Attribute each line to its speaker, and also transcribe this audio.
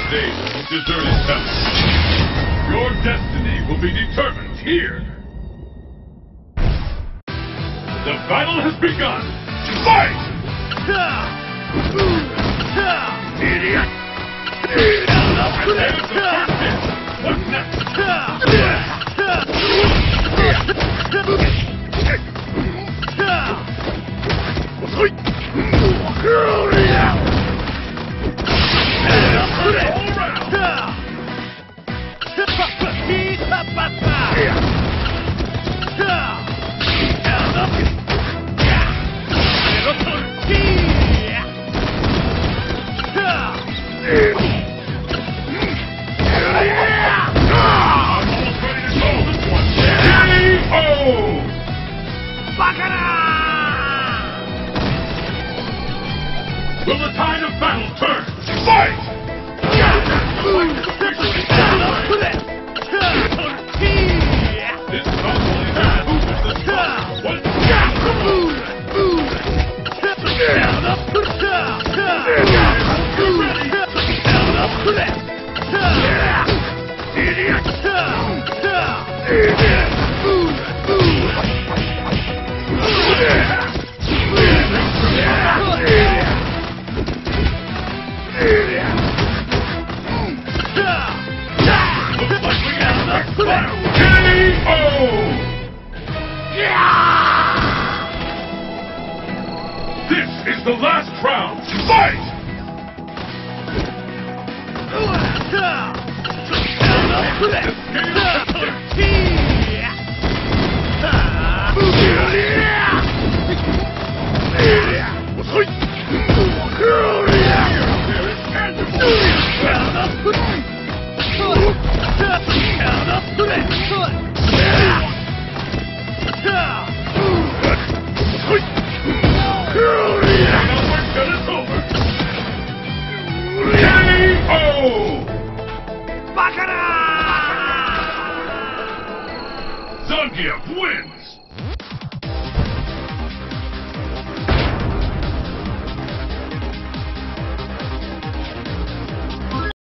Speaker 1: stage of deserted temple. Your destiny will be determined here. The battle has begun. Fight! Idiot! There's the first hit. What's next? Will the tide of battle turn? Fight! This not only moves the spot, but this is the last round. Fight! Zangief wins!